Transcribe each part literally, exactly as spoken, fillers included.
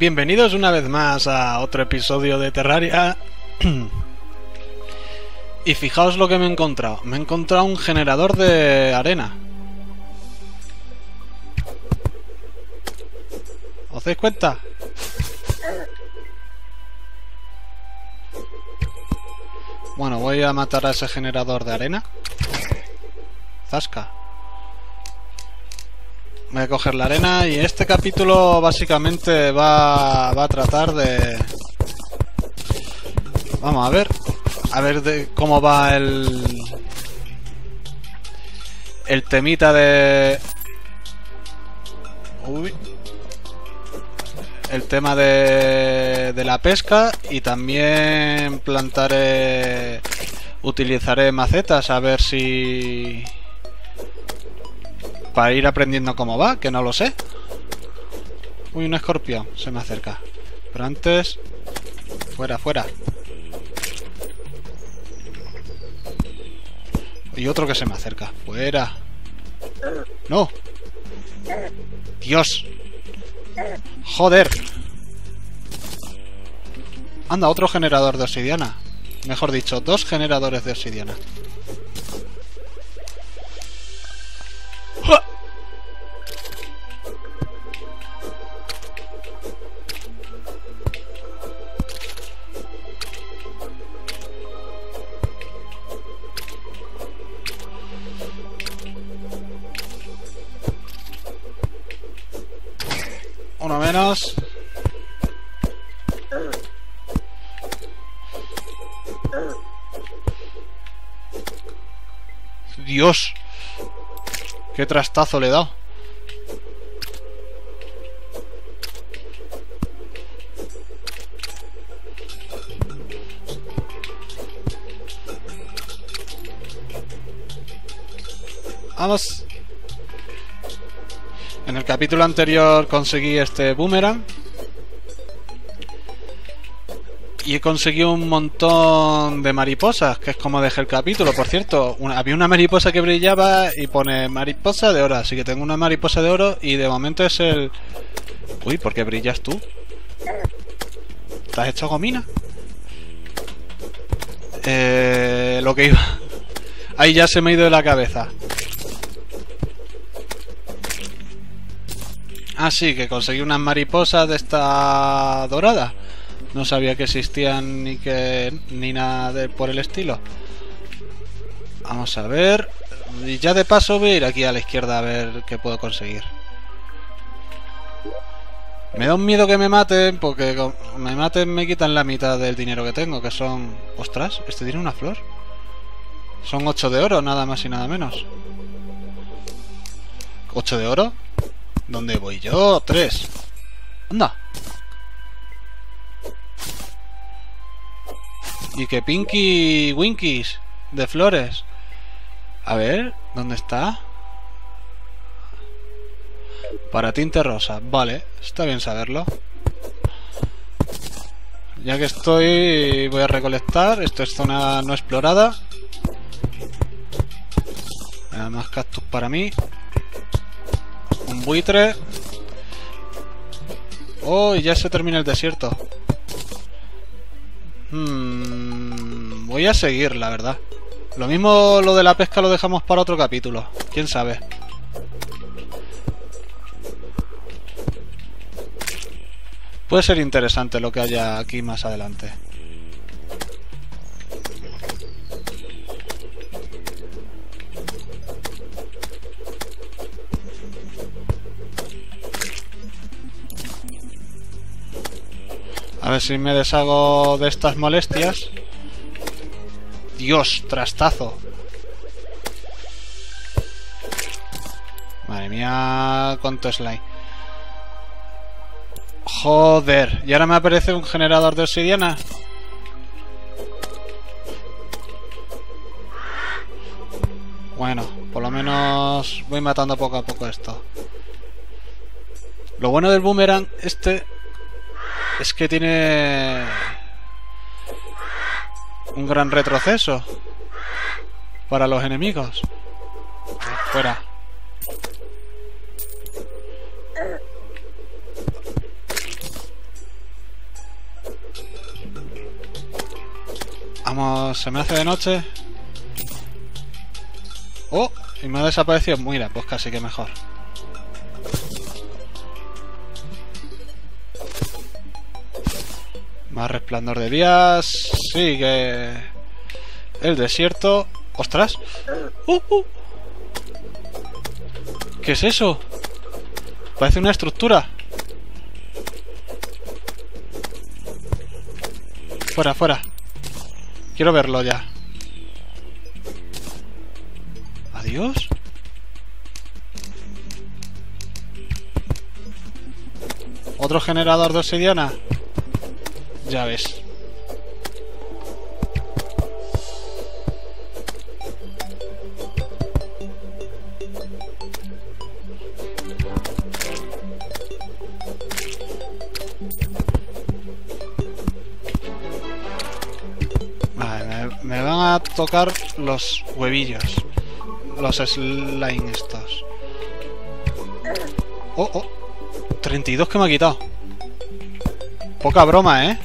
Bienvenidos una vez más a otro episodio de Terraria. Y fijaos lo que me he encontrado. Me he encontrado un generador de arena. ¿Os dais cuenta? Bueno, voy a matar a ese generador de arena. Zasca. Voy a coger la arena y este capítulo básicamente va, va a tratar de... Vamos a ver. A ver de cómo va el... El temita de... Uy. El tema de, de la pesca y también plantaré... Utilizaré macetas a ver si... Para ir aprendiendo cómo va, que no lo sé. Uy, un escorpión se me acerca. Pero antes... Fuera, fuera. Y otro que se me acerca. Fuera. ¡No! ¡Dios! ¡Joder! Anda, otro generador de obsidiana. Mejor dicho, dos generadores de obsidiana. Uno menos. Dios, qué trastazo le he dado. Vamos. En el capítulo anterior conseguí este boomerang y he conseguido un montón de mariposas, que es como dejé el capítulo. Por cierto, una, había una mariposa que brillaba y pone mariposa de oro, así que tengo una mariposa de oro y de momento es el... Uy, ¿por qué brillas tú? ¿Te has hecho gomina? Eh, lo que iba... Ahí ya se me ha ido de la cabeza. Ah, sí, que conseguí unas mariposas de esta dorada. No sabía que existían ni que ni nada de, por el estilo. Vamos a ver. Y ya de paso voy a ir aquí a la izquierda a ver qué puedo conseguir. Me da un miedo que me maten, porque con, me maten me quitan la mitad del dinero que tengo, que son... Ostras, ¿este tiene una flor? Son ocho de oro, nada más y nada menos. ¿ocho de oro? ¿Dónde voy yo? Tres. Anda. Y que Pinky Winkies de flores. A ver, ¿dónde está? Para tinte rosa. Vale, está bien saberlo. Ya que estoy, voy a recolectar. Esto es zona no explorada. Nada más cactus para mí. Un buitre. Oh, y ya se termina el desierto. Hmm, voy a seguir, la verdad. Lo mismo lo de la pesca lo dejamos para otro capítulo. ¿Quién sabe? Puede ser interesante lo que haya aquí más adelante. A ver si me deshago de estas molestias. Dios, trastazo. Madre mía, cuánto slime. Joder, y ahora me aparece un generador de obsidiana. Bueno, por lo menos voy matando poco a poco esto. Lo bueno del boomerang este es que tiene un gran retroceso para los enemigos. Fuera. Vamos, se me hace de noche. Oh, y me ha desaparecido. Mira, pues casi que mejor. Más resplandor de días. Sigue el desierto. ¡Ostras! ¡Uh, uh! ¿Qué es eso? Parece una estructura. Fuera, fuera. Quiero verlo ya. Adiós. ¿Otro generador de obsidiana? Ya ves. Vale, me, me van a tocar los huevillos. Los slime estos. Oh, oh. treinta y dos que me ha quitado. Poca broma, ¿eh?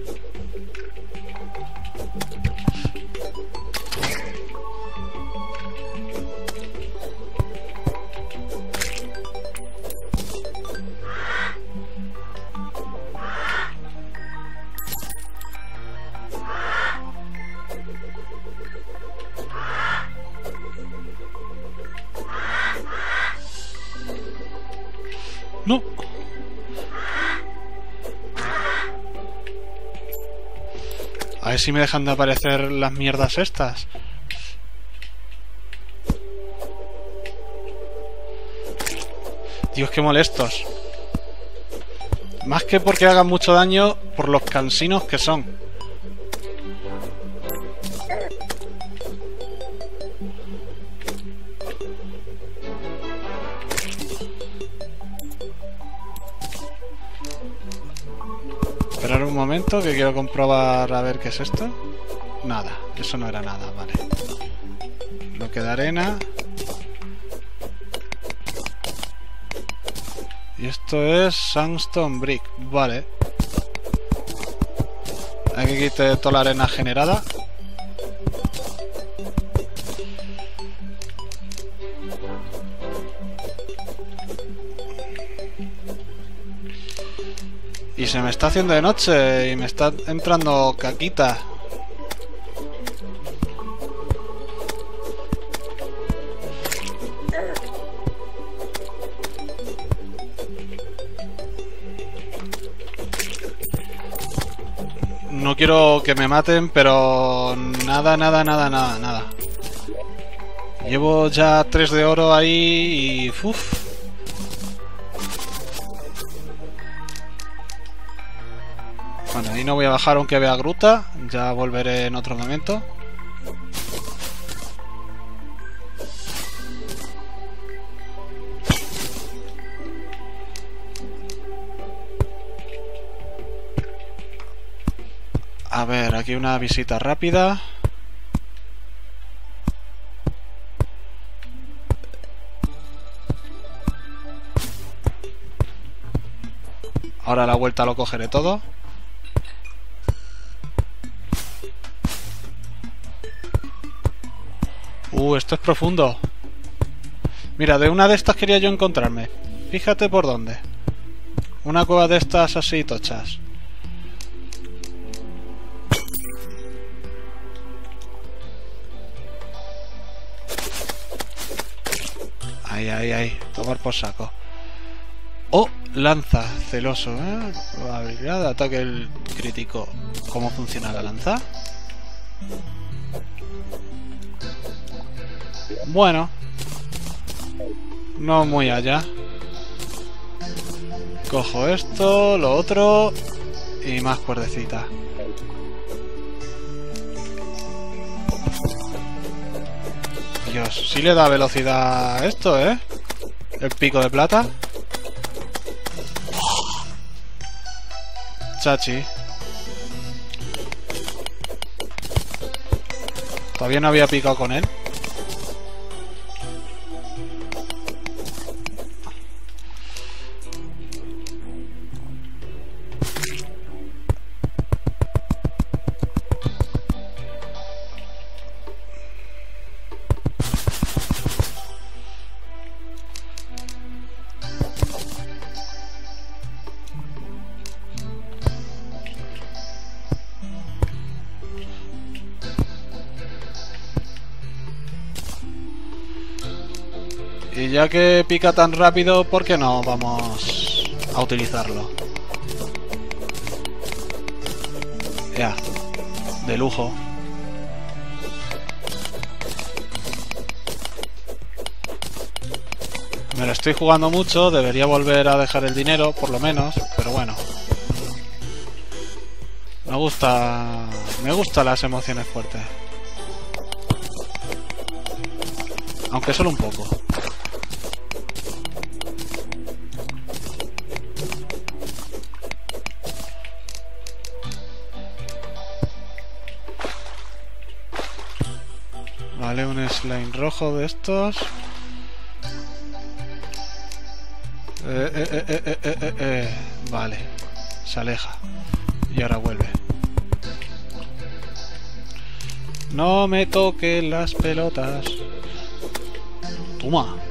No. A ver si me dejan de aparecer las mierdas estas. Dios, qué molestos. Más que porque hagan mucho daño, por los cansinos que son. Esperar un momento que quiero comprobar a ver qué es esto. Nada, eso no era nada, vale. Bloque de arena. Y esto es Sandstone Brick, vale. Hay que quitar toda la arena generada. Y se me está haciendo de noche y me está entrando caquita. No quiero que me maten, pero nada, nada, nada, nada, nada. Llevo ya tres de oro ahí y... Uf. Bueno, ahí no voy a bajar aunque vea gruta. Ya volveré en otro momento. A ver, aquí una visita rápida. Ahora a la vuelta lo cogeré todo. Uh, esto es profundo. Mira, de una de estas quería yo encontrarme. Fíjate por dónde. Una cueva de estas así tochas. Ahí, ahí, ahí. Tomar por saco. Oh, lanza. Celoso, ¿eh? Probabilidad de ataque el crítico. ¿Cómo funciona la lanza? Bueno. No muy allá. Cojo esto, lo otro. Y más cuerdecita. Dios, sí le da velocidad a esto, ¿eh? El pico de plata. Chachi. Todavía no había picado con él. Y ya que pica tan rápido, ¿por qué no vamos a utilizarlo? Ya, de lujo. Me lo estoy jugando mucho, debería volver a dejar el dinero, por lo menos, pero bueno. Me gusta... Me gustan las emociones fuertes. Aunque solo un poco. Vale, un slime rojo de estos. Eh, eh, eh, eh, eh, eh, eh. Vale, se aleja. Y ahora vuelve. No me toques las pelotas. Toma.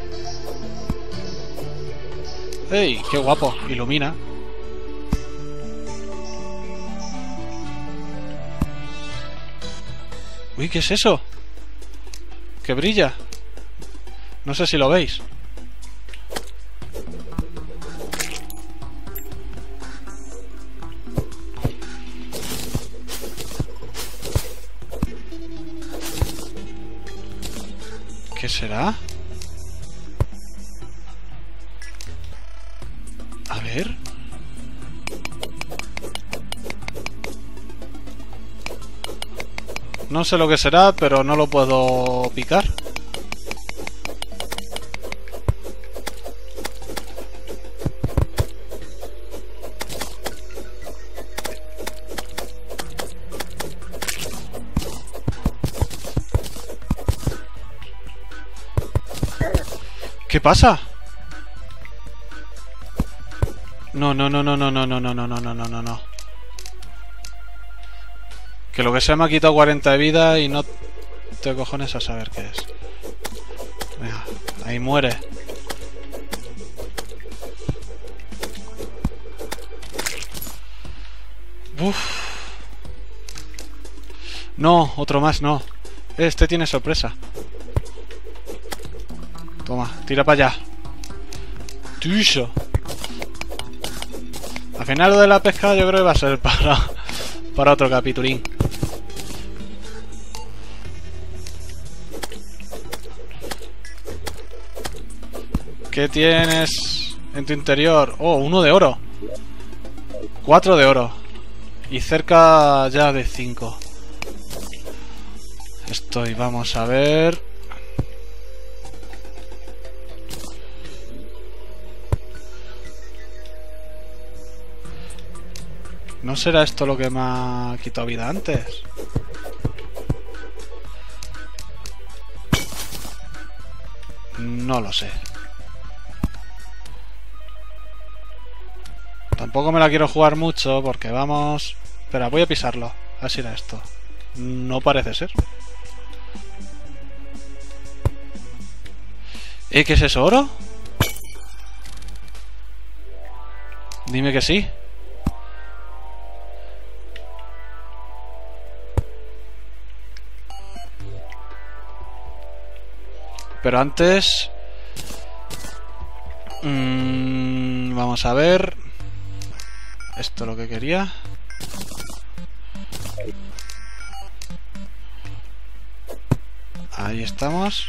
¡Ey! ¡Qué guapo! Ilumina. Uy, ¿qué es eso? Que brilla. No sé si lo veis. ¿Qué será? A ver. No sé lo que será, pero no lo puedo picar. ¿Qué pasa? No, no, no, no, no, no, no, no, no, no, no, no, no. Que lo que sea me ha quitado cuarenta de vida y no te cojones a saber qué es. Venga, ahí muere. Uf. No, otro más, no. Este tiene sorpresa. Toma, tira para allá. Tuyo. Al final lo de la pesca yo creo que va a ser para, para otro capitulín. ¿Qué tienes en tu interior? Oh, uno de oro. Cuatro de oro. Y cerca ya de cinco. Estoy, vamos a ver. ¿No será esto lo que me ha quitado vida antes? No lo sé. Tampoco me la quiero jugar mucho porque vamos... Espera, voy a pisarlo. Así era esto. No parece ser. ¿Eh? ¿Qué es eso? ¿Oro? Dime que sí. Pero antes... Mmm, vamos a ver... Esto es lo que quería. Ahí estamos.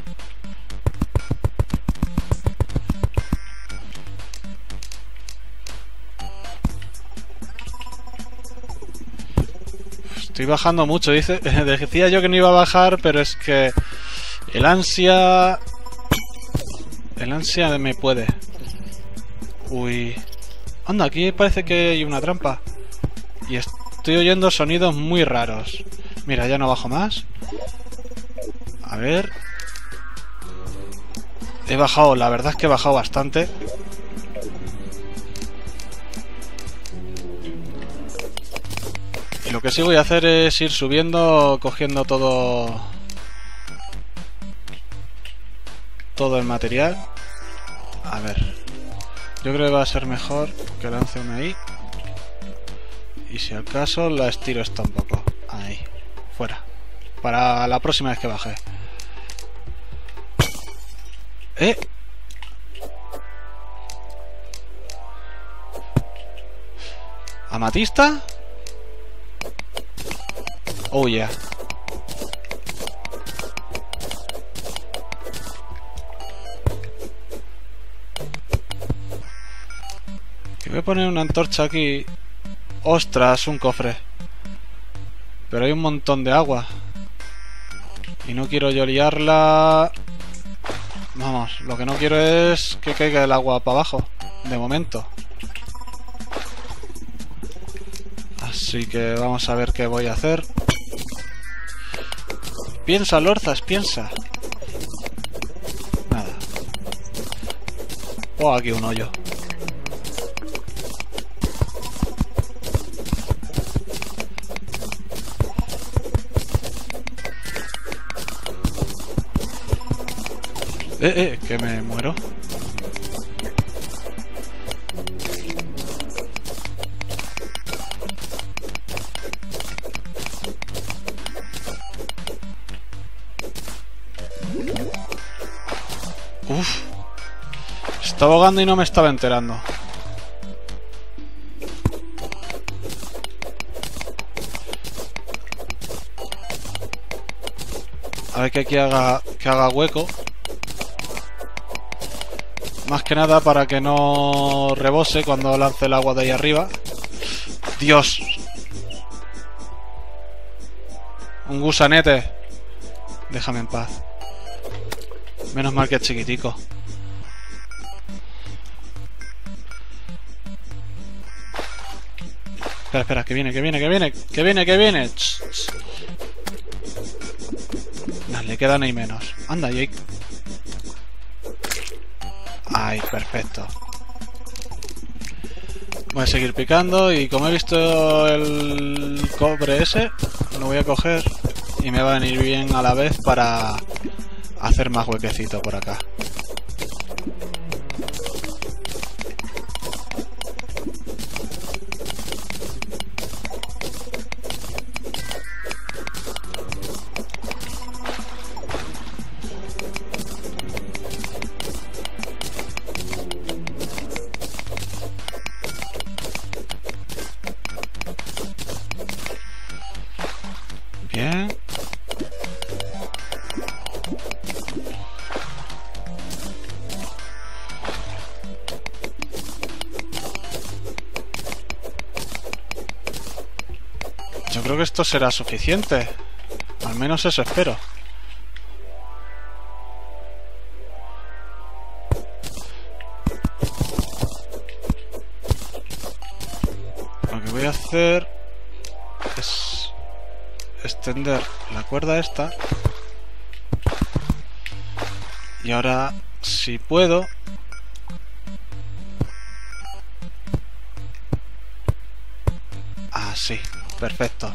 Estoy bajando mucho, dice. Decía yo que no iba a bajar, pero es que el ansia... El ansia me puede. Uy... Anda, aquí parece que hay una trampa. Y estoy oyendo sonidos muy raros. Mira, ya no bajo más. A ver. He bajado, la verdad es que he bajado bastante. Y lo que sí voy a hacer es ir subiendo, cogiendo todo... Todo el material. A ver... Yo creo que va a ser mejor que lance una ahí. Y si al caso la estiro esta un poco. Ahí. Fuera. Para la próxima vez que baje. ¿Eh? ¿Amatista? Oh, yeah. Que voy a poner una antorcha aquí. ¡Ostras! Un cofre. Pero hay un montón de agua. Y no quiero yo liarla. Vamos, lo que no quiero es que caiga el agua para abajo. De momento. Así que vamos a ver qué voy a hacer. Piensa, Lorzas, piensa. Nada. Oh, aquí un hoyo. Eh, eh, que me muero. Uf. Estaba ahogando y no me estaba enterando. A ver que aquí haga, que haga hueco. Más que nada para que no rebose cuando lance el agua de ahí arriba. ¡Dios! Un gusanete. Déjame en paz. Menos mal que es chiquitico. Espera, espera, que viene, que viene, que viene, que viene, que viene. Ch, ch. Nah, le quedan ahí menos. Anda, y ahí... Ay, perfecto. Voy a seguir picando y como he visto el cobre ese, lo voy a coger y me va a venir bien a la vez para hacer más huequecito por acá. Bien. Yo creo que esto será suficiente. Al menos eso espero. Lo que voy a hacer es extender la cuerda esta. Y ahora, si puedo... Ah, sí. Perfecto.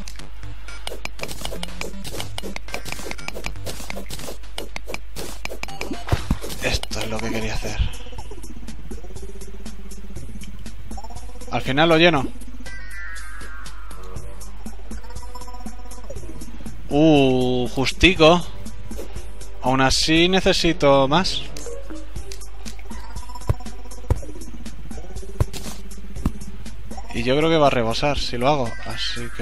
Esto es lo que quería hacer. Al final lo lleno. Uh, justico. Aún así necesito más. Y yo creo que va a rebosar si lo hago. Así que...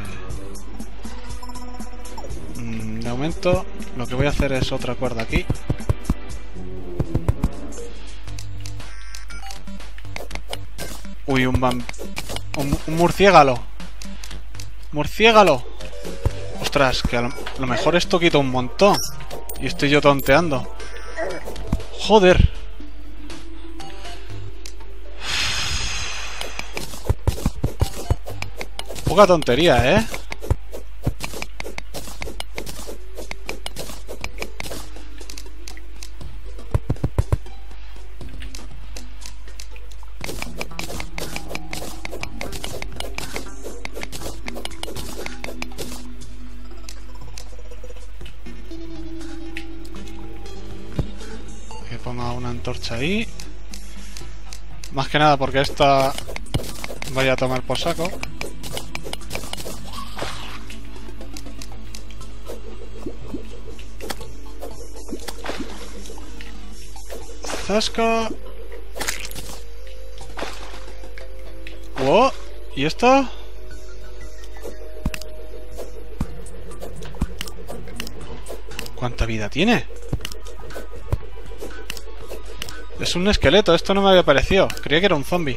De momento lo que voy a hacer es otra cuerda aquí. Uy, un bam... Un, un murciégalo. Murciégalo. Ostras, que a lo, a lo mejor esto quita un montón. Y estoy yo tonteando. Joder. Poca tontería, ¿eh? Que ponga una antorcha ahí. Más que nada porque esta vaya a tomar por saco. Zasca. ¡Oh! ¿Y esto? ¿Cuánta vida tiene? Es un esqueleto, esto no me había parecido. Creía que era un zombie.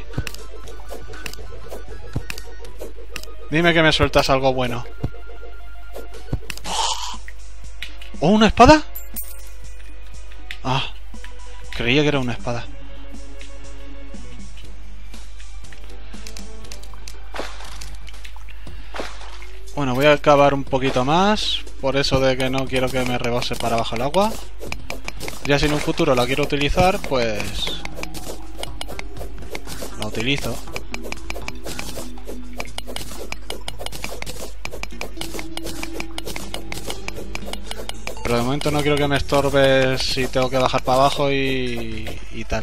Dime que me sueltas algo bueno. ¿Oh, una espada? Ah, creía que era una espada. Bueno, voy a cavar un poquito más. Por eso de que no quiero que me rebose para abajo el agua. Ya si en un futuro la quiero utilizar, pues... la utilizo. Pero de momento no quiero que me estorbe si tengo que bajar para abajo y, y tal.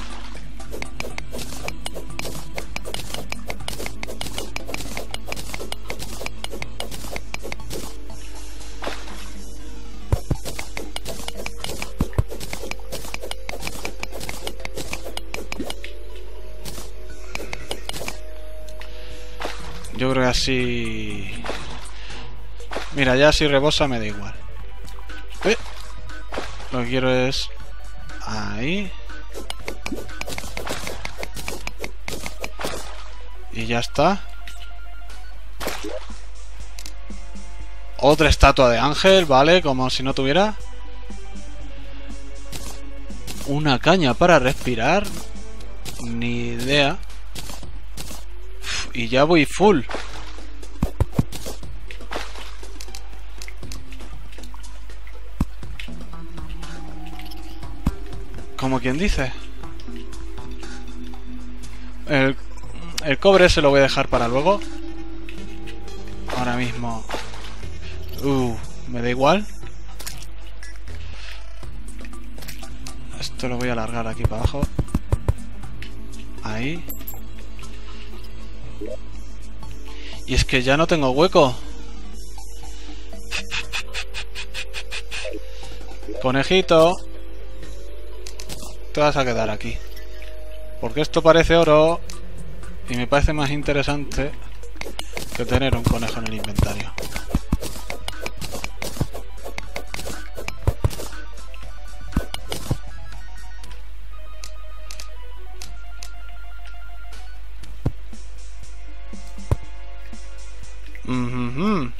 Yo creo que así... Mira, ya si rebosa me da igual. ¿Eh? Lo que quiero es... ahí. Y ya está. Otra estatua de ángel, vale, como si no tuviera. Una caña para respirar. Ni idea. Uf, y ya voy full. Como quien dice. El, el cobre se lo voy a dejar para luego. Ahora mismo. Uh, me da igual. Esto lo voy a alargar aquí para abajo. Ahí. Y es que ya no tengo hueco. Conejito. Te vas a quedar aquí. Porque esto parece oro. Y me parece más interesante que tener un conejo en el inventario. Mm-hmm.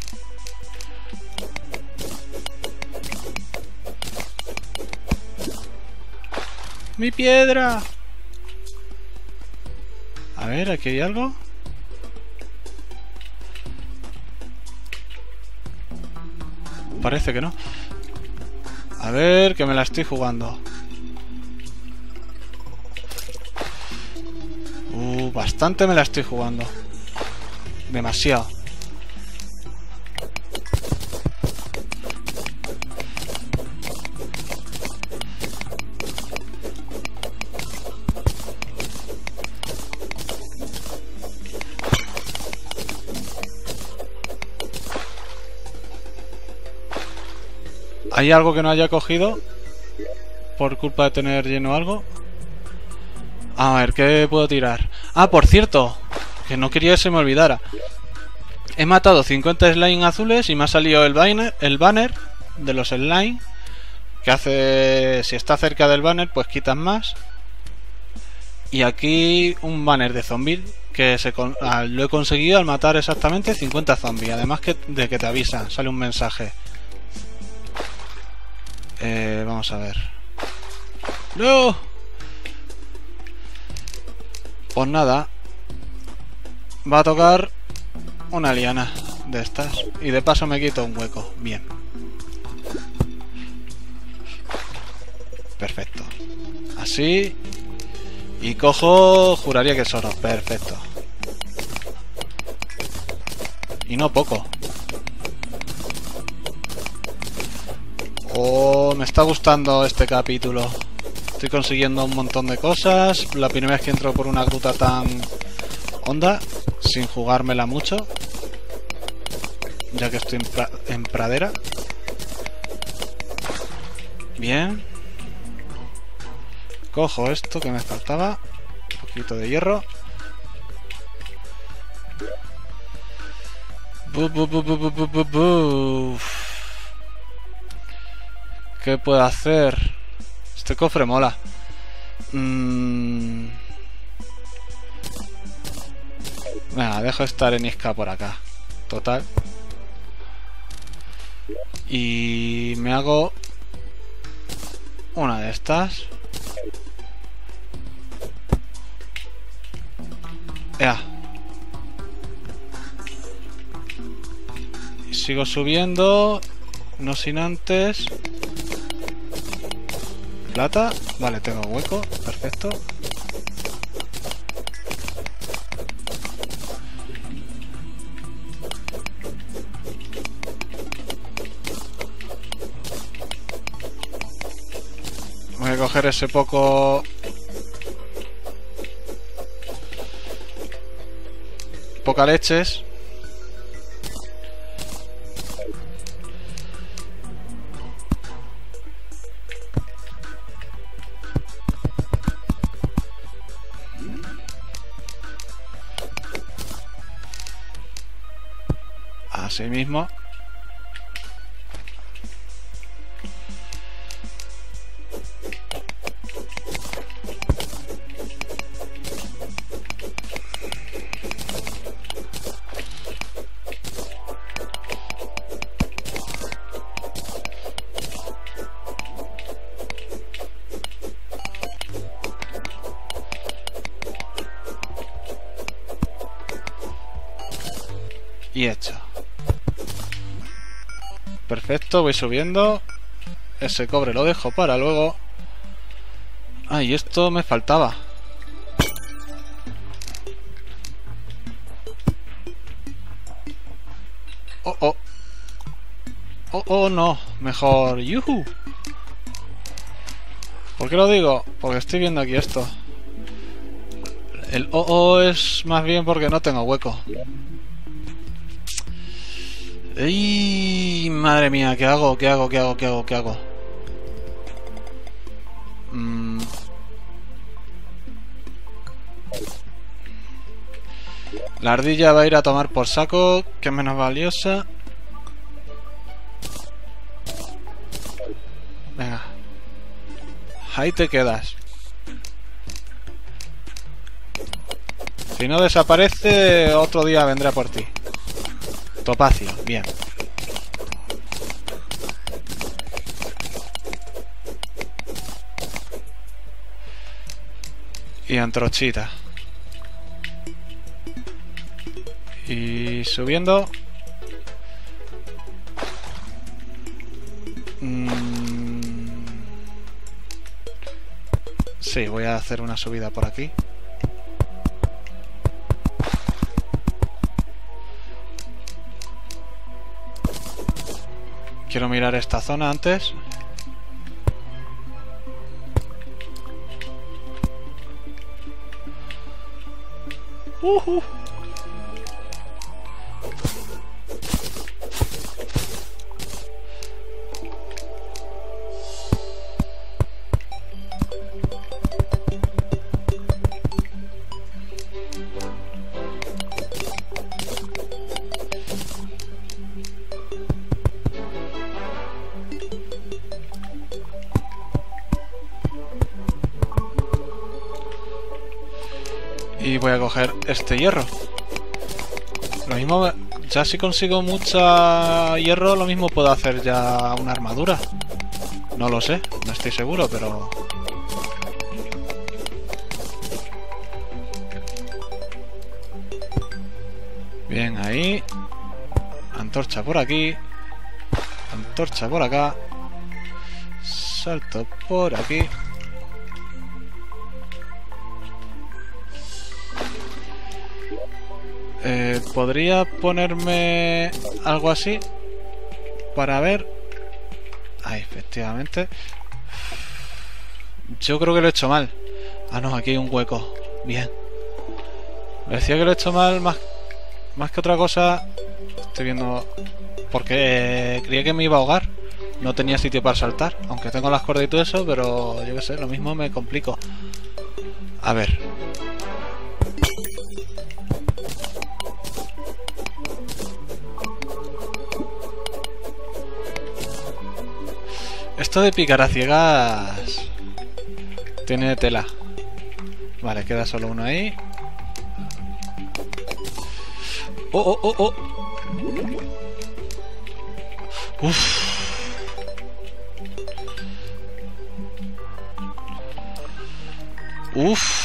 ¡Mi piedra! A ver, ¿aquí hay algo? Parece que no. A ver, que me la estoy jugando. Uh, bastante me la estoy jugando. Demasiado. ¿Hay algo que no haya cogido? Por culpa de tener lleno algo. A ver, ¿qué puedo tirar? Ah, por cierto, que no quería que se me olvidara. He matado cincuenta slime azules y me ha salido el banner, el banner de los slime. Que hace... si está cerca del banner, pues quitas más. Y aquí un banner de zombies. Que se con... ah, lo he conseguido al matar exactamente cincuenta zombies. Además que de que te avisa, sale un mensaje. Eh, vamos a ver. ¡No! Pues nada. Va a tocar una liana de estas. Y de paso me quito un hueco. Bien. Perfecto. Así. Y cojo... juraría que es oro. Perfecto. Y no poco. Oh, me está gustando este capítulo. Estoy consiguiendo un montón de cosas. La primera vez que entro por una gruta tan honda, sin jugármela mucho, ya que estoy en, pra en pradera. Bien. Cojo esto que me faltaba. Un poquito de hierro. Buf, buf, buf, buf, buf, buf, buf. ¿Qué puedo hacer? Este cofre mola. Mm. Venga, dejo esta arenisca por acá. Total. Y me hago una de estas. Ya. Y sigo subiendo. No sin antes. Plata. Vale, tengo hueco. Perfecto. Voy a coger ese poco... Poca leches. Así mismo. Y hecho. Perfecto, voy subiendo. Ese cobre lo dejo para luego. Ah, y esto me faltaba. Oh, oh. Oh, oh, no. Mejor. ¡Yuhu! ¿Por qué lo digo? Porque estoy viendo aquí esto. El oh, oh es más bien porque no tengo hueco. ¡Ey! Madre mía, ¿qué hago? ¿Qué hago? ¿Qué hago? ¿Qué hago? ¿Qué hago? Mm. La ardilla va a ir a tomar por saco, que es menos valiosa. Venga. Ahí te quedas. Si no desaparece, otro día vendrá por ti. Topacio, bien. Y antrochita. Y subiendo. Mm. Sí, voy a hacer una subida por aquí. Quiero mirar esta zona antes. Uh-huh. Y voy a coger este hierro. Lo mismo, ya si consigo mucha hierro, lo mismo puedo hacer ya una armadura. No lo sé, no estoy seguro, pero... Bien, ahí. Antorcha por aquí. Antorcha por acá. Salto por aquí. Eh, ¿Podría ponerme algo así? Para ver... Ahí, efectivamente. Yo creo que lo he hecho mal. Ah, no, aquí hay un hueco. Bien. Me decía que lo he hecho mal más, más que otra cosa. Estoy viendo... Porque creía que me iba a ahogar. No tenía sitio para saltar. Aunque tengo las cuerdas y todo eso, pero yo qué sé, lo mismo me complico. A ver... Esto de picar a ciegas tiene tela. Vale, queda solo uno ahí. Oh, oh, oh, oh. Uf. Uf.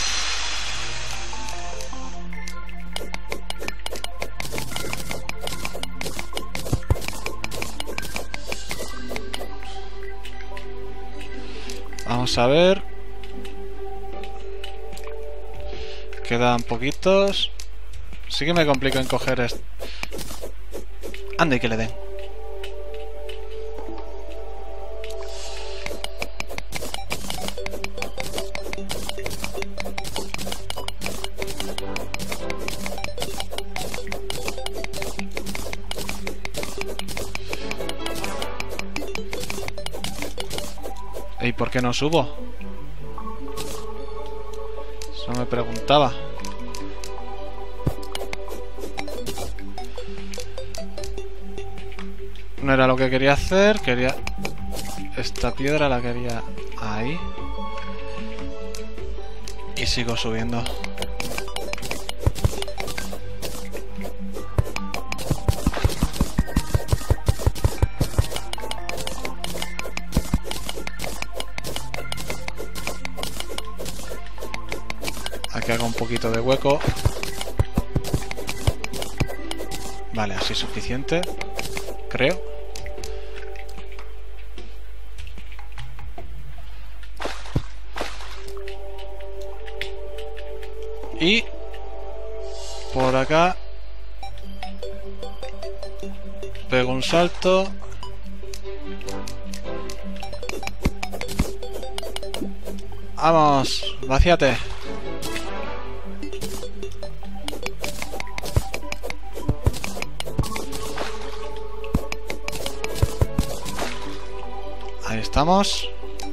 Vamos a ver. Quedan poquitos. Sí que me complica en coger esto. Ande, que le den. ¿Y por qué no subo? Eso me preguntaba. No era lo que quería hacer. Quería... Esta piedra la quería ahí. Y sigo subiendo. Aquí hago un poquito de hueco. Vale, así es suficiente. Creo. Y por acá pego un salto. Vamos, vacíate. Ahí estamos.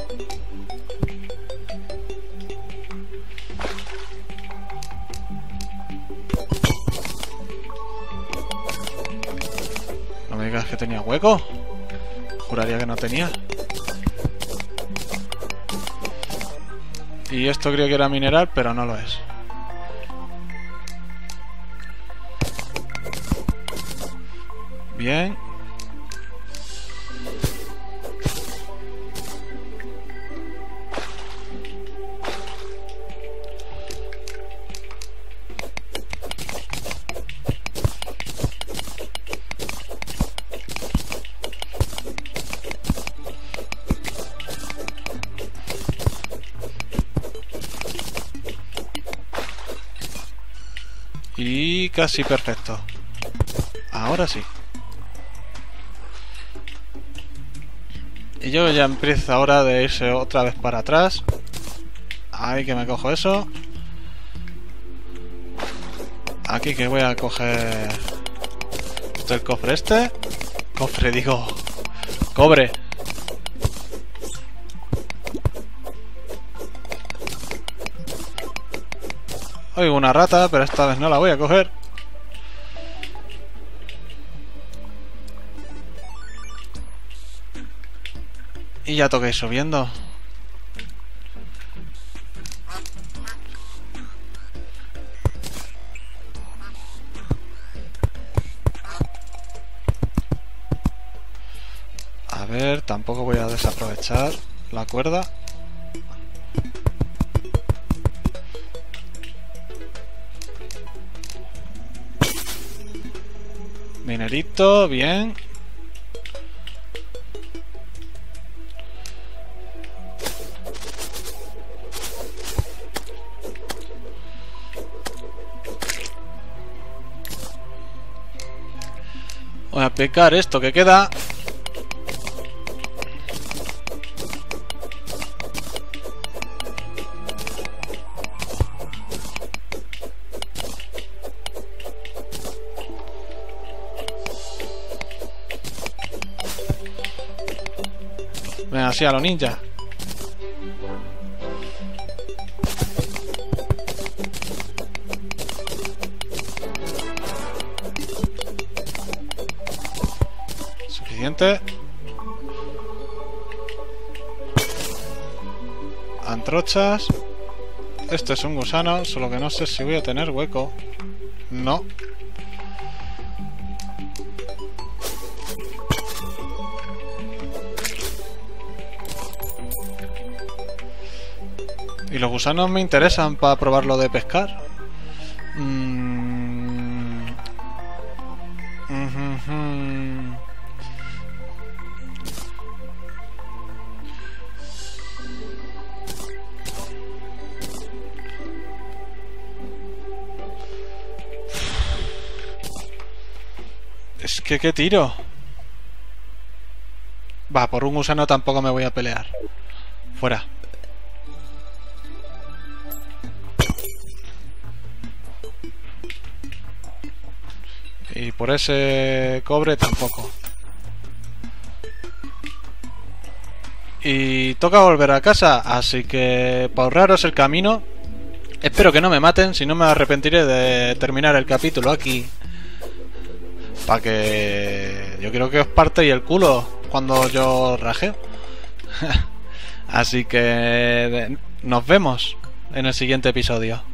No me digas que tenía hueco. Juraría que no tenía. Y esto creo que era mineral, pero no lo es. Bien. Y casi perfecto. Ahora sí. Y yo ya empiezo ahora de irse otra vez para atrás. Ahí que me cojo eso. Aquí que voy a coger el cofre este. Cofre, digo. Cobre. Oigo una rata, pero esta vez no la voy a coger. Y ya toqué subiendo. A ver, tampoco voy a desaprovechar la cuerda. Minerito, bien. Voy a picar esto que queda. Venga, así a lo ninja. Suficiente. Antrochas. Este es un gusano, solo que no sé si voy a tener hueco. No. Y los gusanos me interesan para probarlo de pescar. Mm. Mm-hmm. Es que qué tiro. Va, por un gusano tampoco me voy a pelear. Fuera. Y por ese cobre tampoco. Y toca volver a casa, así que para ahorraros el camino, espero que no me maten, si no me arrepentiré de terminar el capítulo aquí. Para que yo quiero que os partéis el culo cuando yo rajeo. Así que nos vemos en el siguiente episodio.